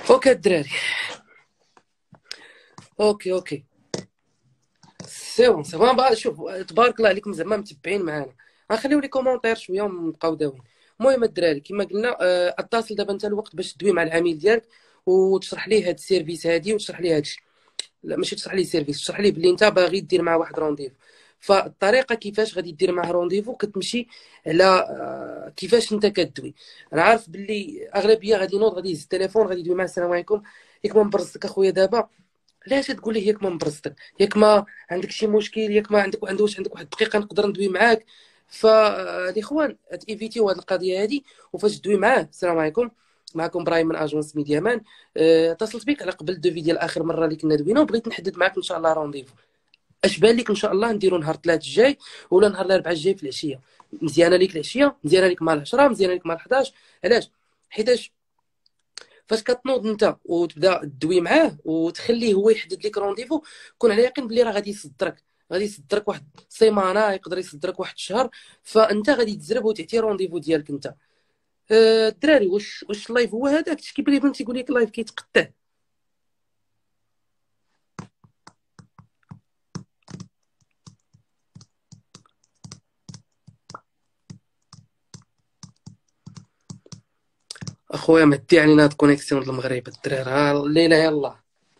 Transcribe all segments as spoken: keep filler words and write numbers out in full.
اوكي الدراري. اوكي اوكي سي بون سي بون بقى. شوف تبارك الله عليكم زعما متبعين معانا. غنخليو لي كومونتير شويه ونبقاو داويين. المهم الدراري كما قلنا آه، اتصل دابا انت الوقت باش تدوي مع العميل ديالك وتشرح ليه هاد السيرفيس هادي وتشرح ليه هادشي. لا ماشي تشرح ليه سيرفيس، تشرح ليه بلي انت باغي دير معاه واحد رونديفو. فالطريقه كيفاش غادي دير معاه رونديفو كتمشي على آه، كيفاش انت كدوي. انا عارف بلي اغلبيه غادي ينوض غادي يهز التليفون غادي يدوي معاه. السلام عليكم، ياك ما مبرزك اخويا دابا؟ علاش تقول لي ياك ما مبرزتك؟ ياك ما عندك شي مشكل؟ ياك ما عندك عنده واش عندك واحد الدقيقه نقدر ندوي معاك؟ فالاخوان تيفيتيو هذه القضيه هذه. وفاش تدوي معاه السلام عليكم، معكم ابراهيم من اجونس ميديا مان. أه، اتصلت بك على قبل الدوفي ديال اخر مره اللي كنا دوينا وبغيت نحدد معاك ان شاء الله رونديفو. اش بان لك ان شاء الله نديرو نهار الثلاث الجاي ولا نهار الاربعاء الجاي في العشيه؟ مزيانه ليك العشيه؟ مزيانه ليك مع العشرة؟ مزيانه ليك مع الحداش؟ علاش؟ حيتاش فاش كتنوض انت وتبدا تدوي معاه وتخليه هو يحدد لك رونديفو، كون على يقين بلي راه غادي يصدرك. غادي يصدرك واحد سيمانه، يقدر يصدرك واحد الشهر. فانت غادي تزرب وتعطي رونديفو ديالك انت. أه، الدراري واش واش اللايف هو هذاك؟ كيبان لي بنتي يقول لك اللايف كيتقطع. اخويا مدي علينا هاد كونيكسيون د المغرب الدراري. ها الليله يلا،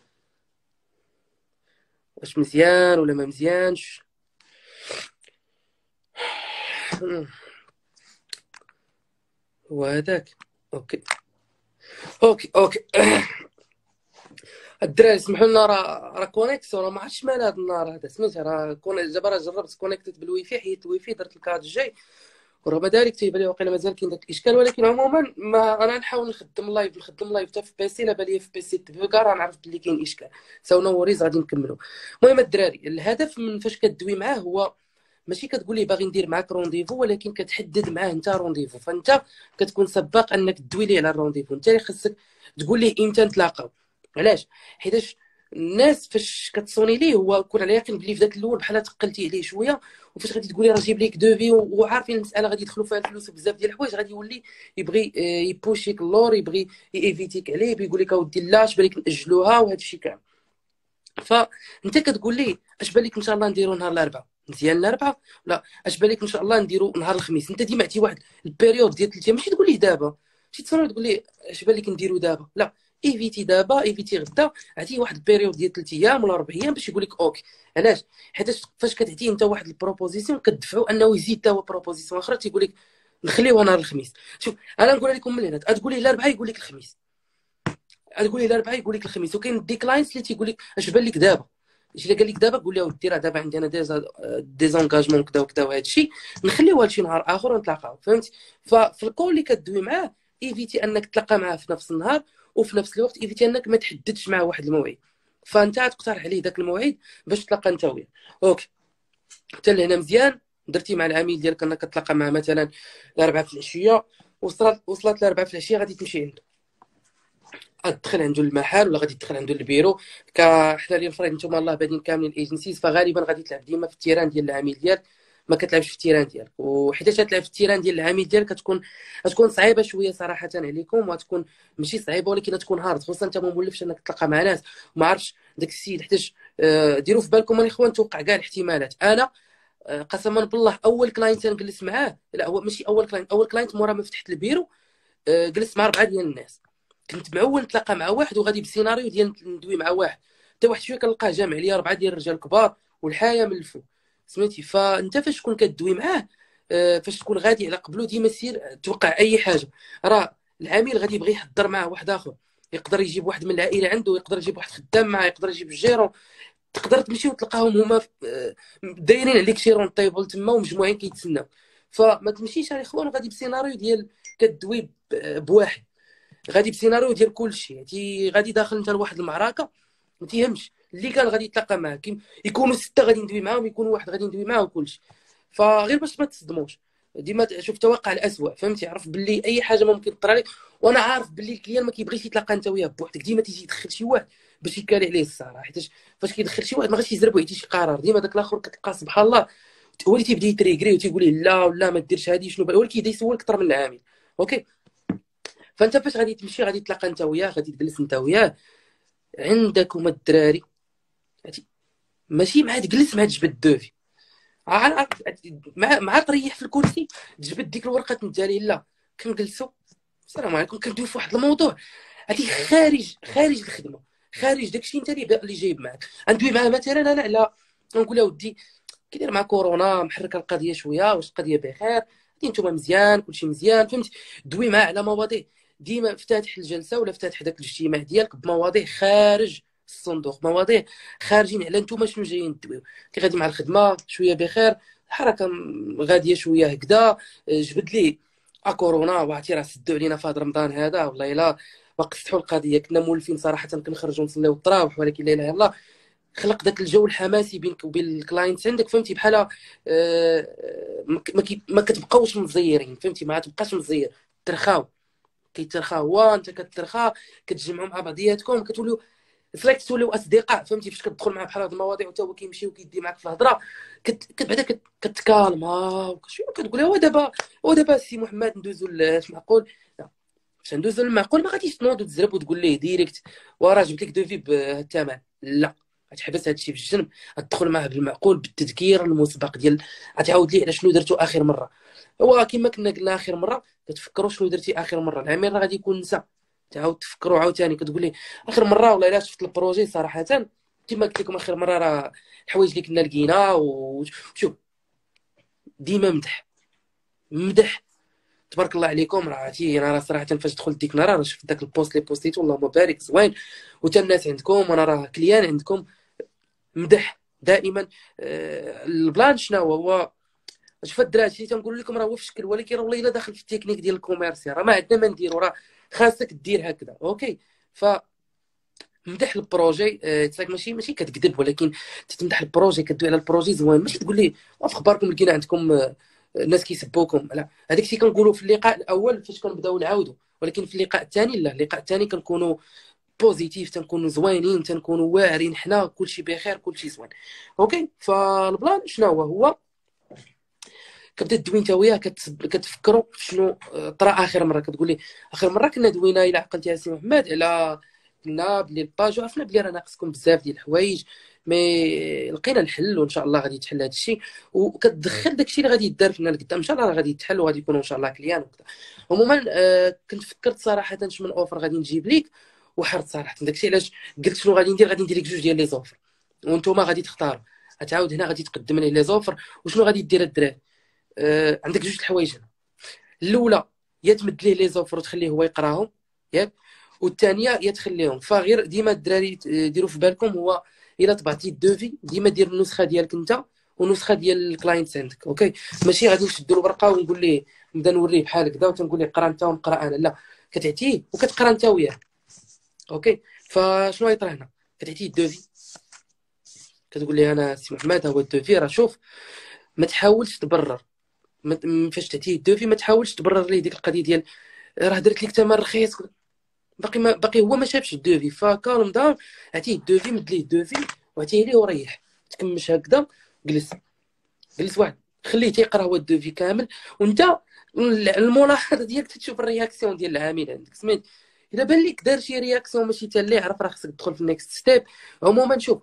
واش مزيان ولا ما مزيانش؟ هو هذاك. اوكي اوكي اوكي الدراري سمحوا لنا، راه راه كونيكسيون، راه ما عرفتش مال هذا النهار هذا سميتها. راه كون دابا راه جربت كونيكتيت بالويفي، حيت الويفي درت الكاد الجاي ورغم ذلك تيبان لي واقيلا مازال كاين داك الاشكال. ولكن عموما ما انا نحاول نخدم لايف نخدم لايف حتى في بيسي. لا بالي في بيسي تبقى راه نعرف بلي كاين اشكال. سو نو وريز غادي نكملوا. المهم الدراري الهدف من فاش كدوي معاه هو ماشي كتقول ليه باغي ندير معاك رونديفو، ولكن كتحدد معاه انت رونديفو. فانت كتكون سباق انك تدوي ليه على الرونديفو. انت اللي خصك تقول ليه امتى نتلاقاو. علاش؟ حيتاش الناس فاش كتصوني ليه هو كون على يقين بلي في ذاك الاول بحال تقلتي عليه شويه، وفاش غادي تقولي راه جيب ليك دوفي وعارفين المساله غادي يدخلوا فيها الفلوس بزاف ديال الحوايج، غادي يولي يبغي آه، يبوشيك اللور، يبغي ييفيتيك عليه، بيقول لك اودي لا اش بالك ناجلوها وهذا الشيء كامل. فانت كتقول ليه اش بالك ان شاء الله نديرو نهار الاربعاء؟ مزيان الاربعاء؟ لا اش بالك ان شاء الله نديرو نهار الخميس؟ انت ديما عطي واحد البيريود ديال ثلاث ايام. ماشي تقول ليه دابا، ماشي تصور تقول ليه اش بالك نديرو دابا، لا ايفيتي دابا، ايفيتي غدا. عطيه واحد البيريود ديال ثلاث ايام ولا اربع ايام باش يقول لك اوكي. علاش؟ حيت فاش كتعطيه انت واحد البروبوزيسيون كتدفعو انه يزيد حتى هو بروبوزيسيون اخرى تيقول لك نخليوها نهار الخميس. شوف انا نقول لكم من هنا، تقول ليه الاربعاء يقول لك الخميس، تقول ليه الاربعاء يقول لك الخميس. وكاين الديكلاينز اللي تيقول لك اش بان لك دابا. اش الا قال لك دابا قول له ودي راه دابا عندي انا ديزا ديزونكاجمون كذا وكذا وهذا الشيء، نخليوها لشي نهار اخر ونتلاقاو. فهمتي؟ ففي الكول اللي كدوي معاه ايفيتي انك تلقى معاه في نفس النهار، وفي نفس الوقت ايفيتي انك ما تحددش معاه واحد الموعد. فانت تقترح عليه ذاك الموعد باش تلقى انت وياه. اوكي حتى لهنا مزيان. درتي مع العميل ديالك انك تلقى معاه مثلا الاربعاء في العشيه، وصلت وصلت الاربعاء في العشيه غادي تمشي عنده، غتدخل عنده المحل ولا غادي تدخل عنده البيرو. كحنا اللي الفريد نتوما الله بادين كاملين ايجنسيز، فغالبا غادي تلعب ديما في التيران ديال العميل ديالك، ما كتلعبش في التيران ديالك. وحيتاش تلعب في التيران ديال العميل ديالك كتكون غتكون صعيبه شويه صراحه عليكم، وغتكون ماشي صعيبه ولكن تكون هارد، خصوصا انت ما مولفش انك تلقى مع ناس وما عرفتش داك السيد. حيتاش آه، ديروا في بالكم الاخوان توقع كاع الاحتمالات. انا آه، قسما بالله اول كلاينت نجلس معاه، لا هو ماشي اول كلاينت، اول كلاينت مورا ما فتحت البيرو آه، جلست مع اربعه ديال الناس. كنت معول نتلاقى مع واحد وغادي بسيناريو ديال ندوي مع واحد، حتى واحد شويه كنلقاه جامع ليا اربعه ديال الرجال كبار والحياه من الفو. سمعتي؟ فانت فاش تكون كدوي معاه آه، فاش تكون غادي على قبلو ديما سير توقع اي حاجه. راه العميل غادي يبغي يحضر معاه واحد اخر، يقدر يجيب واحد من العائله عنده، يقدر يجيب واحد خدام معاه، يقدر يجيب الجيرون. تقدر تمشي وتلقاهم هما آه، دايرين عليك شي رون طيبل تما ومجموعين كيتسناو. فما تمشيش على اخوان غادي بسيناريو ديال كدوي بواحد، غادي بسيناريو ديال كلشي. هادي غادي داخل انت لواحد المعركه ما تيهمش اللي كان غادي يتلاقى معاه، يكونوا سته غادي ندوي معاهم، يكون واحد غادي ندوي معاه وكلشي. فغير باش ما تصدموش ديما شوف توقع الاسوء. فهمتي؟ عرف باللي اي حاجه ممكن تطرى لك. وانا عارف باللي الكليان ما كيبغيش يتلاقى انت وياه بوحدك، ديما تيجي يدخل شي واحد باش يكالي عليه الصراحه. حيت فاش كيدخل شي واحد ما غاديش يزرب ويعطي شي قرار. ديما داك الاخر كتلقى سبحان الله هو اللي تيبدا يتريكري وتيقول ليه لا ولا ما ديرش هادي شنو، هو اللي كيبدا يسولك اكثر من العامل. اوكي فانت فاش غادي تمشي غادي تلاقى انت وياه، غادي تجلس انت وياه عندك هما الدراري، ماشي مع تجلس مع تجبد دوفي مع مع تريح في الكرسي تجبد ديك الورقه تنتالي. لا كنجلسوا السلام عليكم كندويو في واحد الموضوع هذه خارج خارج الخدمه، خارج داكشي انت اللي اللي جايب معاك. ندوي معاه مثلا انا على نقول له ودي كيدير مع كورونا محرك القضيه شويه، واش القضيه بخير، انتم مزيان كلشي مزيان فهمتي. دوي معاه على مواضيع ديما فاتح الجلسه ولا فاتح داك الاجتماع ديالك بمواضيع خارج الصندوق، مواضيع خارجين على نتوما شنو جايين تدويو. كي غادي مع الخدمه شويه بخير، حركه غاديه شويه هكذا، جبد ليه ا كورونا وعرفتي راه سدوا علينا في هذا رمضان هذا والله الا ما قصحوا القضيه، كنا مولفين صراحه كنخرجوا نصليو التراويح، ولكن لا اله الا الله خلق داك الجو الحماسي بينك وبين الكلاينتس عندك فهمتي، بحال آه ما ما كتبقاوش مزيرين فهمتي، ما تبقاش مزير ترخاو كيترخا هو انت كترخا كتجمعوا مع بعضياتكم كتوليو فلاك توليو اصدقاء فهمتي. فاش كتدخل مع بحال هاد المواضيع وتا هو كيمشي وكيدي معاك في الهضره كت بعدا كتكالما وكشويه كتقول هو دابا هو دابا السي محمد ندوزو اش معقول. لا باش ندوزو للمعقول ما غاديش تنوض وتزرب وتقول ليه ديريكت وراه جبت لك دوفي بهاد الثمن، لا غتحبس هادشي في الجنب، غتدخل معاه بالمعقول بالتذكير المسبق ديال غتعاود ليه على شنو درتو اخر مره. هو كما كنا قلنا اخر مره كتفكروا شنو درتي اخر مره، العميل راه غادي يكون نسى، تعاود تفكروا عاوتاني كتقول لي اخر مره والله الا شفت البروجي صراحه كما قلت لكم اخر مره راه الحوايج اللي كنا لقينا. وشوف ديما مدح مدح تبارك الله عليكم، راه عرفتي انا راه صراحه فاش دخلت ديك النهار راه شفت داك البوست اللي بوستيتو اللهم بارك زوين، وتا الناس عندكم وانا راه كليان عندكم مدح دائما. آه البلان شنو هو هو شوف الدراري شي تنقول لكم راه هو في شكل، ولكن راه والله الا داخل في التكنيك ديال الكوميرسي راه ما عندنا ما نديرو، راه خاصك دير هكذا اوكي. ف مدح البروجي اه ماشي ماشي كتكذب، ولكن تمدح البروجي كدوي على البروجي زوين، ماشي تقول لي في اخباركم لقينا عندكم اه الناس كيسبوكم، لا هذاك الشيء كنقولوا في اللقاء الاول فاش كنبداو نعاودوا، ولكن في اللقاء الثاني لا اللقاء الثاني كنكونوا بوزيتيف تنكونوا زوينين تنكونوا واعرين حنا كلشي بخير كلشي زوين اوكي. فالبلان شنو هو هو كبدا دوي انت وياه كتفكروا شنو طرا اخر مره، كتقول لي اخر مره كنا دوينا الى عقلتي يا سي محمد على قلنا بلي الباج وعرفنا بلي راه ناقصكم بزاف ديال الحوايج مي لقينا الحل وان شاء الله غادي يتحل هذا الشيء، وكتدخل داك الشيء اللي غادي يدار فينا لقدام ان شاء الله راه غادي يتحل وغادي يكونوا ان شاء الله كليان وكذا. عموما آه كنت فكرت صراحه شنو من اوفر غادي نجيب ليك، وحرت صراحه داك الشيء علاش قلت شنو غادي ندير، غادي ندير لك جوج ديال لي زوفر وانتم غادي تختاروا، غتعاود هنا غادي تقدم لي لي زوفر وشنو غادي دير الدراري. آه عندك جوج الحوايج هنا، الاولى يا تمد ليه لي زوفر وتخليه هو يقراهم ياك، والثانيه يا تخليهم. فغير ديما الدراري ديروا في بالكم هو الا طبعتي الدوفي ديما دير النسخه ديالك انت ونسخه ديال الكلاينت عندك اوكي، ماشي غادي نشدوا الورقه ونقول ليه نبدا نوريه بحال هكذا وتنقول ليه قرا انت ونقرا انا، لا كتعطيه وكتقرا انت وياه اوكي. فشنو يطرى هنا كتعطيه الدوفي كتقول ليه انا سي محمد هو الدوفي راه شوف ما تحاولش تبرر فاش تعطيه الدوفي ما تحاولش تبرر ليه ديك القضيه ديال راه درت لك ثمن رخيص باقي ما باقي هو ما شافش الدوفي. فكالم داون عطيه الدوفي مد ليه الدوفي وعطيه ليه وريح تكمش هكذا جلس جلس واحد خليه تيقرا هو الدوفي كامل، وانت الملاحظه ديالك تشوف الرياكسيون ديال العميل عندك سميت الا بان لك دار شي رياكسيون ماشي حتى اللي عرف راه خصك تدخل في النيكست ستيب. عموما شوف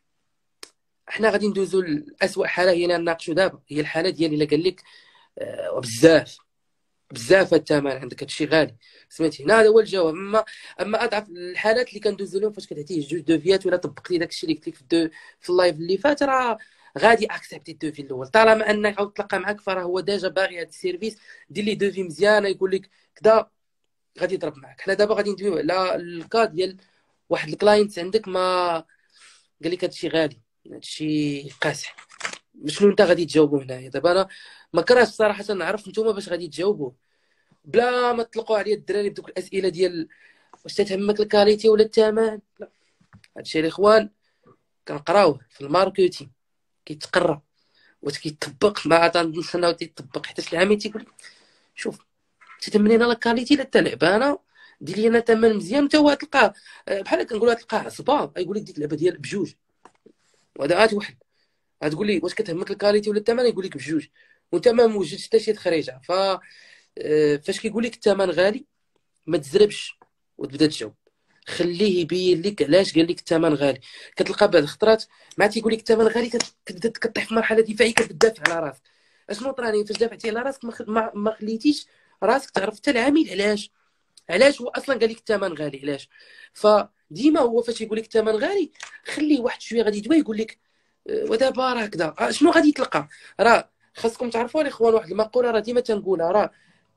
احنا غادي ندوزو لاسوء حاله هي اللي نناقشوا دابا، هي الحاله ديال الا قال لك آه بزاف بزاف الثمن عندك هادشي غالي سمعتي هنا هذا هو الجواب. اما اما اضعف الحالات اللي كندوزو لهم فاش كتعطيه جوج دوفيات ولا طبق لي داكشي اللي قلت لك في الدو في اللايف اللي فات راه غادي اكسبتي الدوفي الاول طالما انك عاود تلقى معاك فراه هو ديجا باغي هذا السيرفيس دير لي دوفي مزيانه يقول لك كذا غادي يضرب معاك. حنا دابا غادي ندويو على الكا ديال واحد الكلاينت عندك ما قال لك هادشي غالي هادشي قاسح، شنو انت غادي تجاوبوا هنايا. دابا انا ما كرهتش صراحه نعرف نتوما باش غادي تجاوبوا بلا ما تطلقوا عليا الدراري بدوك الاسئله ديال واش تتهمك الكاليتي ولا الثمن. لا هادشي الاخوان كنقراوه في الماركتينغ كيتقرا واش كيطبق ما تنستناو تيطبق حيت العامل تيقول لك شوف تتمني انا الكاليتي لا حتى لعبانه دير لي انا ثمن مزيان انت هو تلقاه بحال كنقولوا تلقاه عصبه يقول لك ديك اللعبه ديال بجوج وهذا عاد واحد غتقول لي واش كتهمك الكاليتي ولا الثمن يقول لك بجوج وانت ما موجدش حتى شي تخريجه. ف فاش كيقول لك الثمن غالي ما تزربش وتبدا تجاوب. خليه يبين لك علاش قال لك الثمن غالي. كتلقى بعض الخطرات مع تيقول لك الثمن غالي كتبدا كطيح في مرحله دفاعيه، كتبدا تدافع على راسك. اشنو طراني فاش دافعتي على راسك؟ ما, ما خليتيش راسك تعرف حتى العامل علاش علاش هو اصلا قال لك الثمن غالي علاش. فديما هو فاش يقول لك الثمن غالي خليه واحد شويه غادي يدوي يقول لك ودابا راه كذا شنو غادي تلقى. راه خاصكم تعرفوا الاخوان واحد المقوله راه ديما تنقولها، راه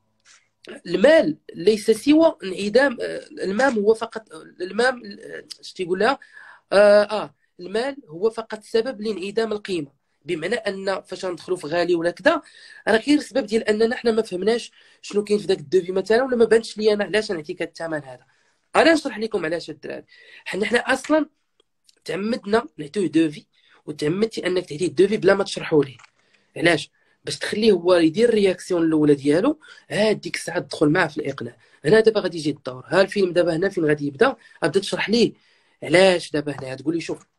المال ليس سوى انعدام المام هو فقط المام اش تيقول لها آه, اه المال هو فقط سبب لانعدام القيمه. بمعنى ان فاش ندخلوا في غالي ولا كذا راه غير سبب ديال اننا حنا ما فهمناش شنو كاين في داك الدوفي مثلا، ولا ما بانش لي انا علاش نعطيك الثمن هذا. انا نشرح لكم علاش الدراري. حنا حنا اصلا تعمدنا نعطيوه دوفي، وتعمدتي انك تعطيه الدوفي بلا ما تشرحوا ليه علاش، باش تخليه هو يدير الرياكسيون الاولى ديالو. ها ديك الساعه تدخل معاه في الاقناع. هنا دابا غادي يجي الدور، ها الفيلم دابا هنا فين غادي يبدا، غتبدا تشرح ليه علاش دابا هنا. تقول لي شوف،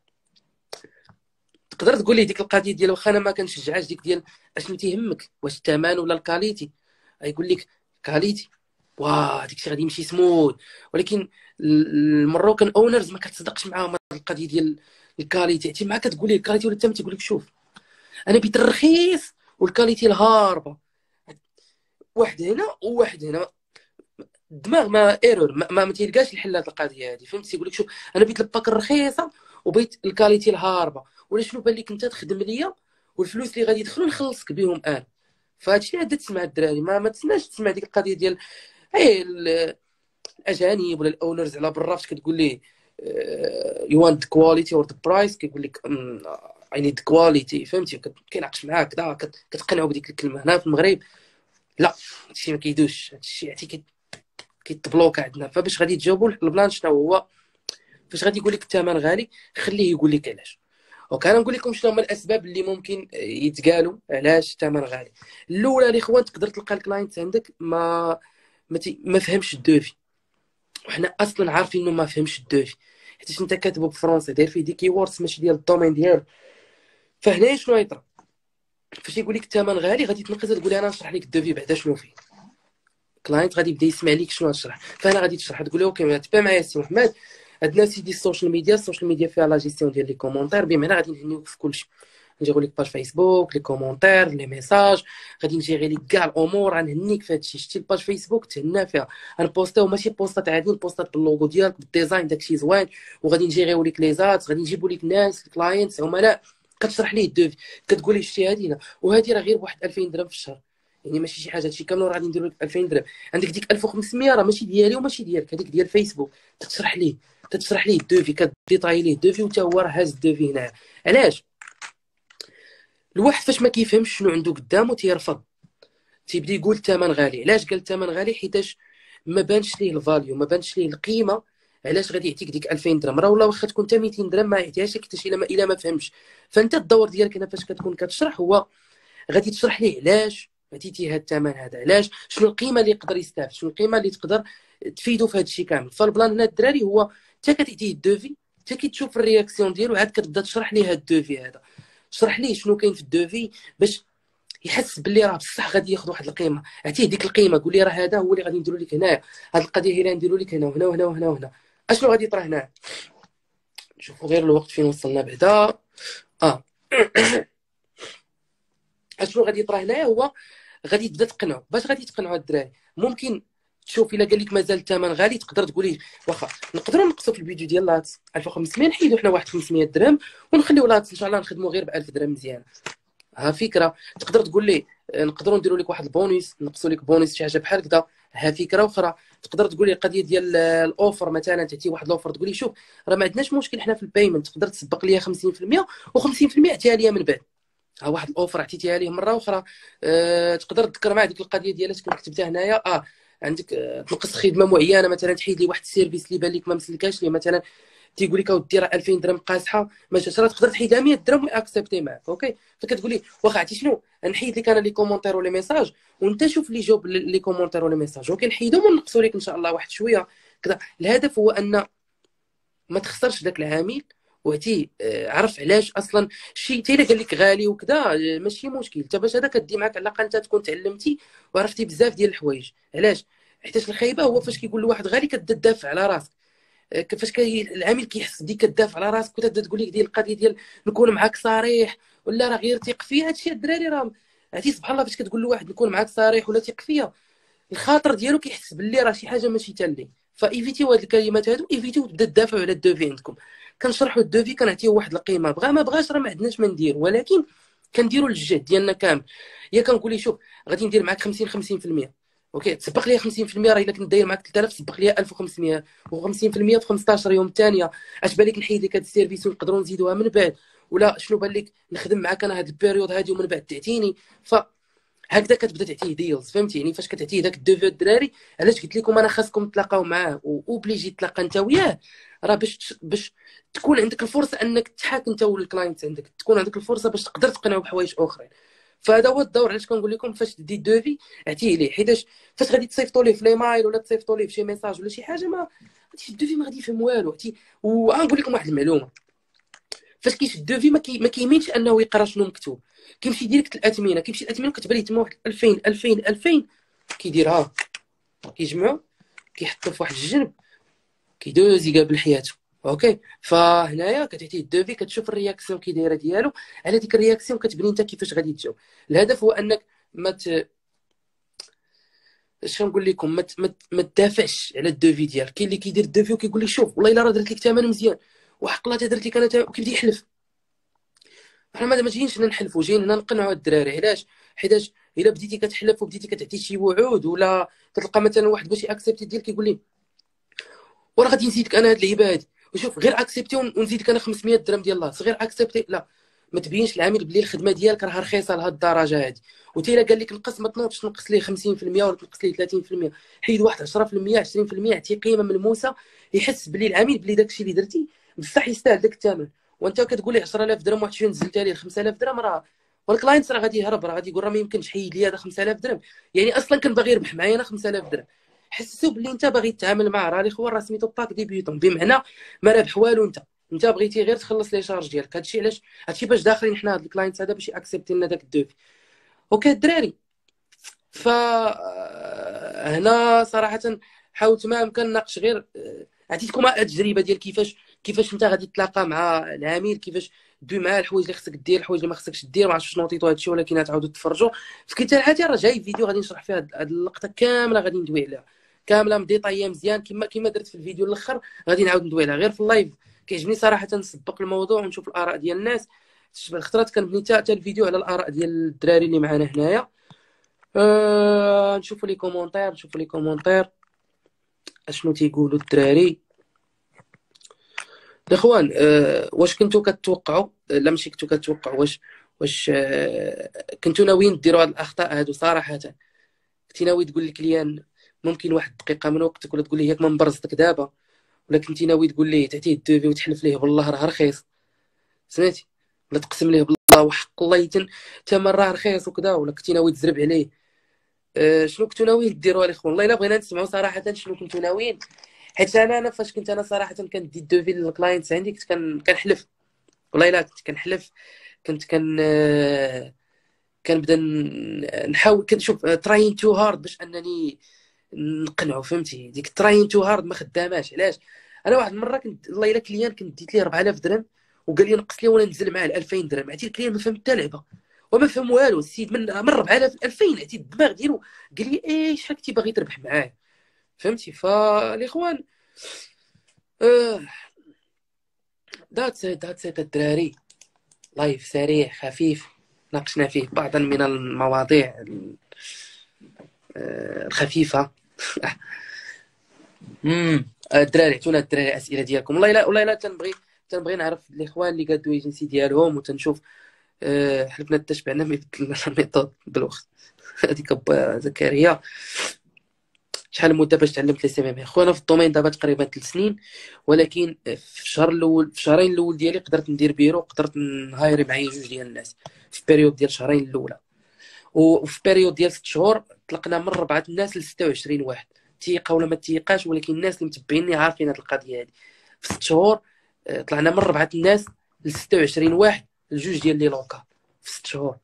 تقدر تقول لي ديك القضيه ديال واخا انا ما كنشجعش ديك ديال اشنو تيهمك، واش الثمن ولا الكاليتي. يقول لك كاليتي، واه ديك الشيء غادي يمشي سموث. ولكن المروكان اونرز ما كتصدقش معاهم هذه القضيه ديال الكاليتي. حتى معاك كتقول ليه الكاليتي ولا الثمن تيقول لك شوف انا بيت الرخيص والكاليتي الهاربه، واحد هنا وواحد هنا. الدماغ ما ايرور ما, ما, ما تيلقاش الحل هذه القضيه هذه، فهمتي؟ يقول لك شوف انا بيت الباك الرخيصه وبيت الكاليتي الهاربه، ولا شنو بان لك انت تخدم ليا والفلوس اللي غادي يدخلوا نخلصك بهم انا. فهادشي اللي تسمع الدراري، ما, ما تسناش تسمع ديك القضيه ديال اي الاجانب ولا الاونرز على برا فاش كتقول ليه يو وانت كواليتي اور ذا برايس، كيقول لك اي نيد كواليتي، فهمتي؟ كيناقش معاك كذا كتقنعوا بديك الكلمه. هنا في المغرب لا، هادشي ما كيدوش، هادشي عرفتي كيتبلوكا عندنا. فباش غادي تجاوبوا البلان شنو هو، فاش غادي يقول لك الثمن غالي خليه يقول لك علاش. وكان نقول لكم شنو هما الاسباب اللي ممكن يتقالوا علاش الثمن غالي. الاولى الاخوان تقدر تلقى الكلاينت عندك ما ما, تي... ما فهمش الدوفي، وحنا اصلا عارفين انه ما فهمش الدوفي حيت انت كاتبه بالفرنسي داير فيه دي كيوردز ماشي ديال الدومين ديالو. فهنا شنو يطرا فاش يقول لك الثمن غالي غادي تنقز تقول انا نشرح لك الدوفي بعدا شنو فيه. كلاينت غادي يبدا يسمع ليك شنو غتشرح، فانا غادي تشرح تقول له اوكي تبع معايا السي محمد. عندنا سيدي السوشيال ميديا، السوشيال ميديا فيها لا جيستيون ديال لي كومونتير، بمعنى غادي نهنيوك في كلشي. نجيو لك باج فيسبوك، لي كومونتير، لي ميساج، غادي نجيري لك كاع الامور، غنهنيك في هادشي. شتي الباج فيسبوك تهنا فيها، غنبوستيو ماشي بوستات عاديين، بوستات باللوغو ديالك بالديزاين داكشي زوين، وغادي نجيريو لك لي زات، غادي نجيبو لك ناس كلاينتس عملاء كتشرح ليه الدوفي، كتقول ليه شتي هادي هنا وهادي راه غير بواحد ألفين درهم في الشهر. يعني ماشي شي حاجه، هادشي كامل راه غادي نديرو لك ألفين درهم. عندك ديك ألف وخمسمية راه ماشي ديالي وماشي ديالك، هذيك ديال فيسبوك. تشرح ليه تشرح ليه الدوفي، كديطاي ليه الدوفي وتا هو راه هاز الدوفي هنا. علاش الواحد فاش ما كيفهمش شنو عنده قدامه تيرفض، تيبدا يقول الثمن غالي. علاش قال الثمن غالي؟ حيتاش ما بانش ليه الفاليو، ما بانش ليه القيمه. علاش غادي يعطيك ديك ألفين درهم؟ راه ولا واخا تكون حتى ميتين درهم ما يعطيهاش حتى الا ما الا ما فهمش. فانت الدور ديالك هنا فاش كتكون كتشرح هو غادي تشرح ليه علاش عطيتي هذا الثمن هذا، علاش شنو القيمه اللي يقدر يستافد، شنو القيمه اللي تقدر تفيدو في هذا الشيء كامل. فالبلان هنا الدراري هو حتى كتعطيه الدوفي، حتى كتشوف الرياكسيون ديالو، عاد كتبدا تشرح ليه هذا الدوفي هذا. شرح ليه شنو كاين في الدوفي باش يحس باللي راه بصح غادي ياخذ واحد القيمه. عطيه ديك القيمه، قول لي راه هذا هو اللي غادي نديرو لك هنايا، هذه القضيه هي اللي نديرو لك هنا وهنا وهنا وهنا وهنا. اشنو غادي يطرا هنا؟ نشوفوا غير الوقت فين وصلنا بعدا. اه اشنو غادي يطرا هنايا؟ هو غادي تبدا تقنعو. باش غادي تقنعوا الدراري؟ ممكن تشوف الا قال لك مازال الثمن غالي تقدر تقولي واخا نقدروا نقصوا في الفيديو ديال لاتس ألف وخمسمية، نحيدوا حنا واحد خمسمية درهم ونخليو لاتس ان شاء الله نخدموا غير ب ألف درهم مزيان. ها فكره. تقدر تقول لي نقدروا نديروا لك واحد البونيس، نقصوا لك بونيس شي حاجه بحال كذا. ها فكره اخرى. تقدر تقول لي القضيه ديال الاوفر مثلا، تعطي واحد الاوفر تقول لي شوف راه ما عندناش مشكل حنا في البيمنت، تقدر تسبق ليا خمسين في المية و50% عطيها ليا من بعد. ها واحد الاوفر عطيتيها ليه مره اخرى. أه تقدر تذكر معاه ديك القضيه ديالاش كنت كتبتها هنايا. اه عندك أه تنقص خدمه معينه مثلا، تحيد لي واحد السيرفيس اللي بان لك ما مسلكاش ليه مثلا، تيقول لك اودي راه ألفين درهم قاصحه ما جاتش، راه تقدر تحيدها مية درهم ويأكسبتي معاك. اوكي فكتقول لي واخا عرفتي شنو نحيد لك انا لي كومونتير ولي ميساج وانت شوف لي جاوب لي كومونتير ولي ميساج، اوكي نحيدهم ونقصوا لك ان شاء الله واحد شويه كذا. الهدف هو ان ما تخسرش داك العميل، وعتي عرف علاش اصلا شي حتى الا قال لك غالي وكذا ماشي مشكل. انت باش هذا كدي معاك على الاقل انت تكون تعلمتي وعرفتي بزاف ديال الحوايج. علاش حيتاش الخايبه هو فاش كيقول لواحد غالي كتدافع على راسك. كيفاش كي العامل كيحس بديك كدافع على راسك وتبدا تقول لك ديال القضيه ديال نكون معاك صريح ولا راه غير ثق فيا. هادشي الدراري راه عرفتي سبحان الله فاش كتقول لواحد نكون معاك صريح ولا ثق فيا الخاطر ديالو كيحس باللي راه شي حاجه ماشي تالي. فايفيتيو هاد الكلمات هادو، ايفيتيو تبدا تدافعوا على الدوفي عندكم. كنشرحوا الدوفي كنعطيوه واحد القيمه، بغا ما بغاش راه ما عندناش ما ندير، ولكن كنديروا الجهد ديالنا كامل. يا كنقول ليه شوف غادي ندير معاك خمسين خمسين في المية، اوكي تسبق لي خمسين في المية، راه الا كنت داير معاك ثلاثة آلاف تسبق لي ألف وخمسمية، و50% في خمسطاش يوم الثانيه. اش بالك نحيد لك هاد السيرفيس ونقدروا نزيدوها من بعد، ولا شنو بان لك نخدم معاك انا هاد البيريود هادي ومن بعد تعطيني. ف هكذا كتبدا تعطيه ديلز، فهمتي؟ يعني فاش كتعطيه داك الدوفي الدراري، علاش قلت لكم انا خاصكم تلاقاو معاه واوبليجي تلاقى انت وياه، راه باش باش تكون عندك الفرصه انك تحاك انت والكلاينت عندك، تكون عندك الفرصه باش تقدر تقنعه بحوايج اخرين. فهذا هو الدور. علاش كنقول لكم فاش تدي الدوفي اعطيه ليه، حيتاش فاش غادي تصيفطوا ليه في لي مايل ولا تصيفطوا ليه في شي ميساج ولا شي حاجه، ما غاديش الدوفي ما غادي يفهم والو. عرفتي؟ وغنقول لكم واحد المعلومه، فاش كيشد الدوفي ما, كي... ما كيمينش انه يقرا شنو مكتوب. كيمشي ديريكت الاثمنه، كيمشي الاثمنه كتبان ليه تما واحد ألفين ألفين ألفين، كيديرها كيجمعو كيحطو في واحد الجنب كيدوز يقابل حياته. اوكي، فهنايا كتعطيه الدوفي كتشوف الرياكسيون كي دايره ديالو، على ديك الرياكسيون كتبني انت كيفاش غادي تجاوب. الهدف هو انك ما ت... اش نقول لكم، ما ما ما تدافعش على الدوفي ديالك. كاين اللي كيدير الدوفي وكيقول لي شوف والله الا راه درت لك ثمن مزيان وحق الله درت لك انا، وكيبدا يحلف. حنا ما جايينش هنا نحلفوا، جايين هنا نقنعوا الدراري. علاش؟ حيتاش الا بديتي كتحلف وبديتي كتعطي شي وعود، ولا تلقى مثلا واحد باش ياكسبتي ديالك كيقول لي وراه غادي نزيدك انا هاد اللعيبه هادي، وشوف غير اكسبتي ونزيدك انا خمسمية درهم ديال الله غير اكسبتي. لا، ما تبينش العامل بلي الخدمه ديالك راه رخيصه لهاد الدرجه هادي. وتي الا قال لك نقص ما تنوضش تنقص ليه خمسين في المية ولا تنقص ليه ثلاثين في المية، حيد واحد عشرة في المية عشرين في المية، عطيه قيمه ملموسه يحس بلي العامل بلي داكشي اللي درتي بصح يستاهل داك الثمن. وانت كتقول ليه عشرة آلاف درهم واحد شويه نزلتها ليه خمسة آلاف درهم، راه والكلاينت راه غادي يهرب، راه غادي يقول راه ما يمكنش حيد لي هذا خمسة آلاف درهم، يعني اصلا كان باغي يربح معايا انا خمسة آلاف درهم. حسسو بلي انت باغي تتعامل معاه، راه الاخوان راه سميتو باك ديبيوتون، بمعنى ما رابح والو، انت انت بغيتي غير تخلص لي شارج ديالك. هادشي علاش هادشي باش داخلين حنا هاد الكلاينت هذا باش ياكسبتي لنا داك الدوفي. اوكي الدراري، ف هنا صراحه حاولت ما امكن نناقش غير عطيتكم التجربه ديال كيفاش كيفاش انت غادي تلاقى مع العميل، كيفاش دوي معاه الحوايج اللي خصك دير الحوايج اللي ما خصكش دير. ما عرفتش شنو عطيتو هادشي، ولكن غتعاودوا تفرجوا في كتاب الحاجه. راه جاي فيديو غادي نشرح فيها هاد اللقطه كامله، غادي ندوي عليها كامله مديطاييه مزيان كما كما درت في الفيديو الاخر. غادي نعاود ندوي عليها غير في اللايف. كيعجبني صراحه نسبق الموضوع ونشوف الاراء ديال الناس. خطرات كنبني حتى الفيديو على الاراء ديال الدراري اللي معنا هنايا. أه... نشوفوا لي كومونتير نشوفوا لي كومونتير اشنو تيقولوا الدراري. الاخوان أه... واش كنتو كتوقعوا، لا ماشي كنتو كتوقعوا، واش واش أه... كنتو ناويين ديروا هاد الاخطاء هادو؟ صراحه كنتي ناوي تقول للكليان ممكن واحد الدقيقه من وقتك ولا تقول ليه ياك ما نبرزتك دابا، ولا كنتي ناوي تقول ليه تعطيه الدوفي وتحلف ليه بالله راه رخيص، سمعتي؟ ولا تقسم ليه بالله وحق الله يتن ثمن راه رخيص وكذا، ولا كنتي ناوي تزرب عليه؟ أه... شنو كنتو ناويين ديروا الاخوان؟ والله الا بغينا نسمعوا صراحه شنو كنتو ناويين. حيت انا انا فاش كنت انا صراحه كندي الدوفي للكلاينتس عندي كنت كنحلف، والله الا كنت كنحلف. كنت كن كنبدا نحاول كنشوف تراين تو هارد باش انني نقنعو، فهمتي؟ ديك تراين تو هارد ما خداماش. علاش؟ انا واحد المره كنت الله الا كليان كنت ديت ليه أربعة آلاف درهم وقال لي نقص لي وانا ننزل معاه ألفين درهم. عرفتي الكليان ما فهم حتى لعبه وما فهم والو. السيد من من أربعة آلاف ألفين عرفتي الدماغ ديالو قال لي ايه شحال كنتي باغي تربح معاه، فهمتي؟ فالاخوان آه دات دات الدراري لايف سريع خفيف ناقشنا فيه بعضا من المواضيع الخفيفه. امم الدراري عطونا الدراري الاسئله ديالكم. والله الا والله الا تنبغي تنبغي نعرف الاخوان اللي قادوا ايجنسي ديالهم وتنشوف. أه حلفنا تشبعنا ما يبدل الميثود بالوقت. هذيك با زكريا شحال المده باش تعلمت لي سي ام ام؟ خونا في الدومين دابا تقريبا ثلاث سنين، ولكن في الشهر الاول في الشهرين الاول ديالي قدرت ندير بيرو، قدرت نهايري معايا جوج ديال الناس في بيريود ديال شهرين الاولى. وفي بيريود ديال ست شهور طلقنا من ربعه الناس ل ستة وعشرين واحد. تيقه ولا ما تيقاش، ولكن الناس اللي متبعيني عارفين هذه القضيه هذه. في ست شهور طلعنا من ربعه الناس ل ستة وعشرين واحد، لجوج ديال لي لوكا في ست شهور.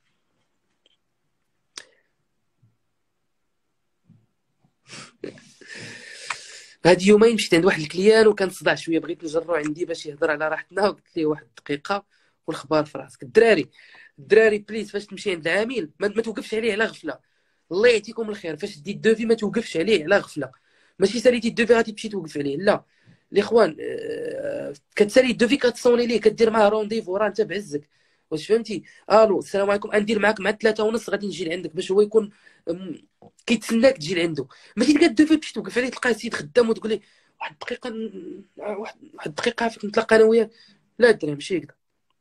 هاد يومين مشيت عند واحد الكليان وكان صداع شويه، بغيت نجرو عندي باش يهضر على راحتنا، وقلت ليه واحد الدقيقه والخبار في راسك. الدراري الدراري بليز فاش تمشي عند العميل ما, ما توقفش عليه على غفله. الله يعطيكم الخير، فاش دي الدوفي ما توقفش عليه على غفله. ماشي ساليتي الدوفي غادي تمشي توقف عليه، لا الاخوان. آه، كتسالي الدوفي كتصوني ليه، كدير معاه رونديفو، راه انت بعزك. واش فهمتي؟ الو السلام عليكم، غندير معاك مع ثلاثة ونص غادي نجي لعندك، باش هو يكون أم، كيتسناك تجي لعندو. ماشي تلقى الدوفي تمشي توقف عليه تلقاه سيد خدام وتقول ليه واحد الدقيقه ن- واحد واحد الدقيقه عافاك نتلاقى انا وياك. لا الدراري ماشي هكذا.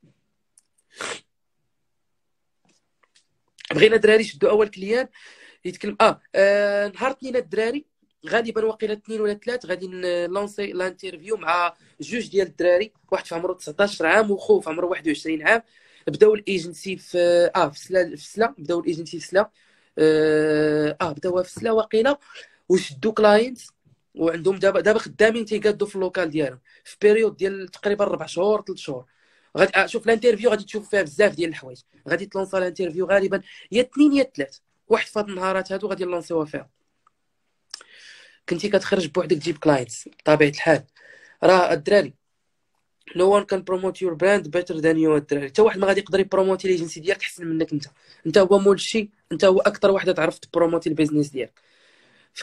بغينا الدراري يشدوا اول كليان يتكلم. اه, آه نهار اثنين الدراري غالبا واقيلا اثنين ولا ثلاث غادي نلونسي لانترفيو مع جوج ديال الدراري، واحد في عمره تسعطاش عام وخوه في عمره واحد وعشرين عام. بداو الايجنسي في اه في سلا في سلا بداو الايجنسي في سلا. اه, آه بداوها في سلا واقيلا، وشدوا كلاينت، وعندهم دابا دابا خدامين تيقادوا في اللوكال ديالهم في بيريود ديال تقريبا ربع شهور ثلاث شهور. غادي آه شوف الانترفيو غادي تشوف فيها بزاف ديال الحوايج. غادي تلونسا الانترفيو غالبا يا اثنين يا ثلاث، واحد في هاد النهارات هادو غادي نلونسيوها فيها. كنتي كتخرج بوحدك تجيب كلاينتس بطبيعه الحال. راه الدراري no one can promote your brand better than you. الدراري حتى واحد ما غادي يقدر يبروموتي ليجنسي ديالك احسن منك انت. انت هو مول الشيء، انت هو اكثر واحد تعرف تبروموتي البيزنس ديالك. ف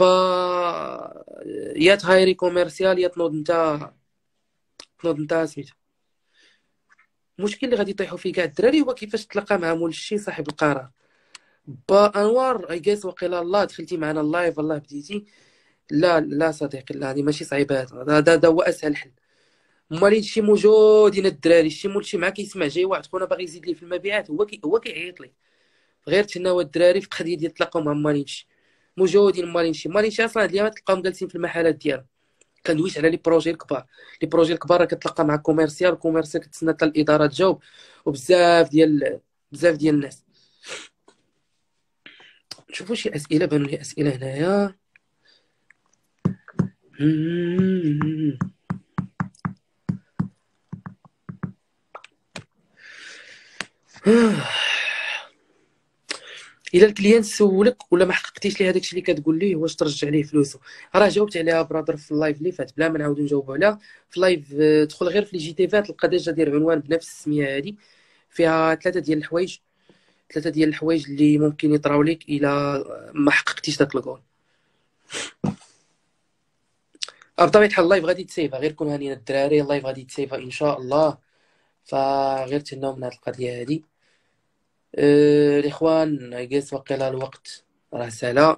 يا تهايري كوميرسيال يا تنوض انت تنوض انت سميتو. المشكل اللي غادي يطيحوا فيه كاع الدراري هو كيفاش تلقى مع مول الشيء صاحب القرار. با انوار اي جيس وقيلا الله دخلتي معنا اللايف الله بديتي. لا لا صديقي، لا هذه ماشي صعيبه، هذا هذا هو اسهل حل. مالين شي موجودين الدراري، شي مول شي معاه كيسمع جاي واحد خونا باغي يزيد ليه في المبيعات، هو كي هو كيعيط ليه. غير تهناو الدراري في القضيه ديال تلاقاو مع مالين شي موجودين. مالين شي مالين شي اصلا هاد اليامات تلقاهم جالسين في المحلات ديالهم. كندويش على لي بروجي الكبار. لي بروجي الكبار راه كتلقى مع كوميرسيال، كوميرسيال كتسنى حتى الاداره تجاوب، وبزاف ديال بزاف ديال الناس. نشوفوا شي اسئله، بانوا لي اسئله هنايا. الا الكليان سولك ولا ما حققتيش ليه هذاك الشيء اللي كتقول ليه، واش ترجع ليه فلوسه؟ راه جاوبت عليها برادر في اللايف اللي فات بلا ما نعاودو نجاوبوا عليها في اللايف. آه، دخل غير في لي جي تي فات تلقى ديجا داير عنوان بنفس السميه هذه، فيها ثلاثه ديال الحوايج ثلاثه ديال الحوايج اللي ممكن يطراو لك الا ما حققتيش داك الكول. بطبيعه الحال اللايف غادي تسيفا، غير كون هانيين الدراري اللايف غادي تسيفا ان شاء الله. فغير تهناو من هذه القضيه هذه. أه الاخوان قيس وقيلا الوقت راه سالا.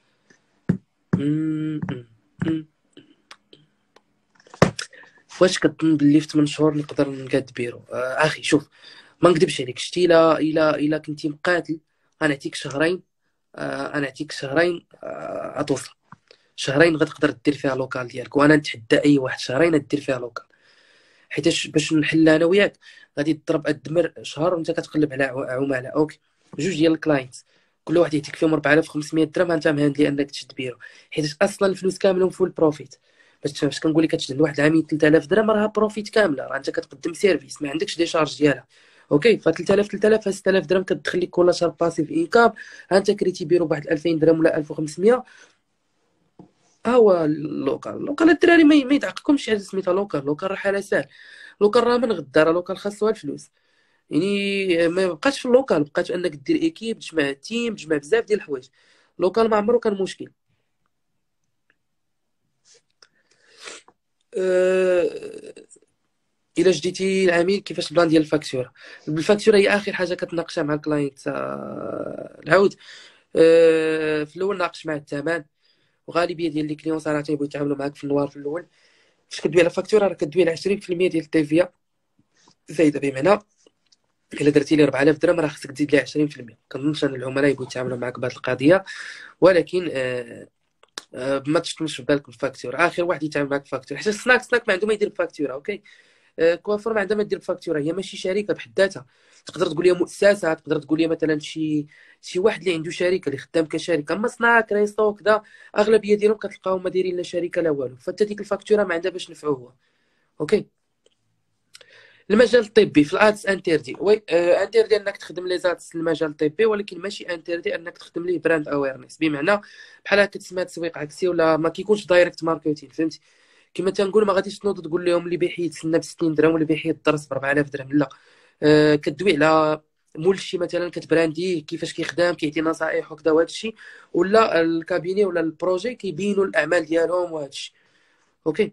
واش كتظن باللي في ثمانية شهور نقدر نقاد بيرو؟ آه اخي شوف، ما نكذبش عليك، شتي الا الا الا كنتي مقاتل غنعطيك شهرين. آه نعطيك شهرين آه غتوصل. شهرين غتقدر دير فيها لوكال ديالك، وانا نتحدى اي واحد شهرين دير فيها لوكال. حيتاش باش نحل انا وياك غادي تضرب الدمر شهر وانت كتقلب على عملاء اوكي جوج ديال الكلاينتس، كل واحد يعطيك فيهم أربعة آلاف وخمسمية درهم، انت مهندلي انك تشد بيرو. حيت اصلا الفلوس كاملهم فول بروفيت. باش تفهم اش كنقول لك، كتشد لواحد العميل ثلاثة آلاف درهم راها بروفيت كامله، راه انت كتقدم سيرفيس ما عندكش دي شارج ديالها. اوكي ف ثلاثة آلاف ثلاثة آلاف ستة آلاف درهم كتدخل لك كل شهر باسيف انكام. انت كريتي بيرو بواحد ألفين درهم ولا ألف وخمسمية. ها هو اللوكال. اللوكال الدراري ما ما يتعقكمش على سميتها لوكال. لوكال راه حاله ساهل. لوكال راه من غدا راه لوكال خاصها الفلوس. يعني ما بقاش في اللوكال، بقات انك دير ايكيب تجمع تيم تجمع بزاف ديال الحوايج. لوكال ما عمرو كان مشكل. أه... الا جديتي العميل كيفاش البلان ديال الفاكتوره؟ الفاكتوره هي اخر حاجه كتناقشها مع الكلاينت. أه... العود. أه... في الاول ناقش مع الثمن، وغالبيه ديال لي كليون صراحه يبغيو يتعاملوا معاك في النوار في الاول. فاش كدوي على فاكتوره راه كدوي على عشرين في المية ديال التيفيا زايده، بمعنى الا درتي لي أربعة آلاف درهم راه خصك تزيد لي عشرين في المية. كنظنش ان العملاء يبغيو يتعاملوا معاك بهذه القضيه، ولكن آه آه ما تشكلش في بالك الفاكتوره. اخر واحد يتعامل معاك بفاكتوره، حيت سناك سناك ما عنده ما يدير بفاكتوره اوكي. آه كوافور ما عندها ما دير بفاكتوره، هي ماشي شركه بحد ذاتها. تقدر تقول لي مؤسسه، تقدر تقول لي مثلا شي شي واحد اللي عنده شركه اللي خدام كشركه. اما سناك ريستو كذا اغلبيه ديالهم كتلقاهم ما دايرين لا شركه لا والو، فحتى ديك الفاكتوره ما عندها باش نفعوه هو اوكي. المجال الطبي في الادس انتردي، وي آه انتردي انك تخدم لي زادس المجال الطبي، ولكن ماشي انتردي انك تخدم ليه براند اويرنس، بمعنى بحال هكا تسمى تسويق عكسي ولا ما كيكونش دايركت ماركتين، فهمتي؟ كما تنقول ما غاديش تنوض تقول لهم اللي بيحيد يتسنى ب ستين درهم واللي بيحيد الدرس ب أربعة آلاف درهم، لا. آه كدوي على مول شي مثلا كتبرانديه كيفاش كيخدم، كيعطي نصائح وكذا وهذا الشيء، ولا الكابيني ولا البروجي كيبينوا الاعمال ديالهم وهذا الشيء. اوكي.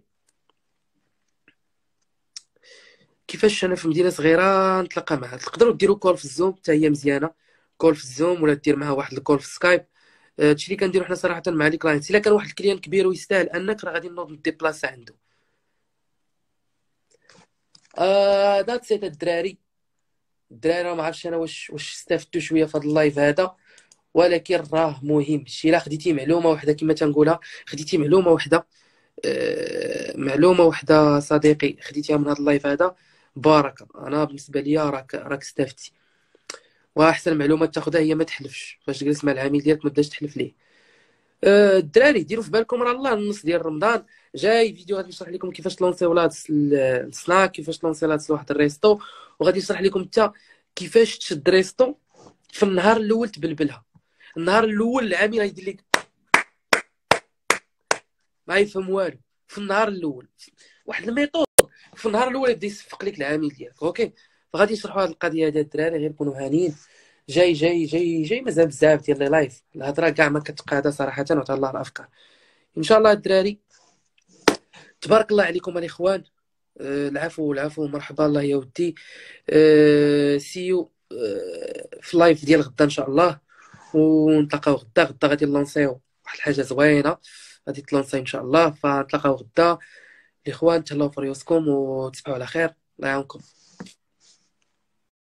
كيفاش انا في مدينه صغيره نتلاقى معها؟ تقدروا ديروا كول في الزوم حتى هي مزيانه، كول في الزوم ولا دير معها واحد الكول في سكايب. هادشي اللي كنديرو حنا صراحه مع لي كلاينت. الا كان واحد الكليان كبير ويستاهل انك راه غادي نوض نديبلاصا عنده. آه ذات سيت الدراري. الدراري راه ما عرفتش انا واش واش استفدتوا شويه في هذا اللايف هذا، ولكن راه مهم. شي الا خديتي معلومه واحده كما تنقولها، خديتي معلومه واحده، آه معلومه واحده صديقي خديتيها من هذا اللايف هذا، بركه. انا بالنسبه لي راك راك استفدتي. واحسن معلومات تاخذها هي ما تحلفش، فاش تجلس مع العميل ديالك ما تبداش تحلف ليه. أه، الدراري ديروا في بالكم راه الله النص ديال رمضان جاي فيديو غادي نشرح لكم كيفاش تلونسيو لهاد السناك، كيفاش تلونسيو لهاد واحد الريستو، وغادي نشرح لكم حتى كيفاش تشد ريستو في النهار الاول تبلبلها. النهار الاول العميل غيدير لك ما يفهم والو، في النهار الاول واحد الميثود، في النهار الاول يبدا يصفق لك العميل ديالك. اوكي. فغادي نشرحوا هاد القضيه ديال الدراري، غير كونوا هانيين. جاي جاي جاي جاي مازال بزاف ديال لي لايف، الهضره كاع ما كتقادا صراحه، وتعالى الله الافكار. ان شاء الله الدراري تبارك الله عليكم الاخوان. أه العفو العفو، مرحبا الله يا ودي. أه سيو أه في اللايف ديال غدا ان شاء الله، ونتلاقاو غدا. غدا غادي نلونسيو واحد الحاجه زوينه غادي تلونسي ان شاء الله، فنتلاقاو غدا الاخوان. تهلاو في ريوسكم وتصبحوا على خير، الله يعاونكم.